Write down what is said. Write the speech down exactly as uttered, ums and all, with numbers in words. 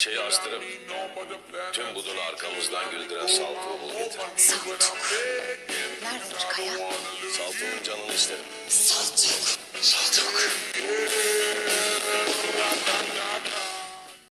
Şeyi astırıp tüm budunu arkamızdan güldüren Saltuk'u bul getir. Saltuk. Nerededir Kaya? Saltuk'un canını isterim. Saltuk. Saltuk.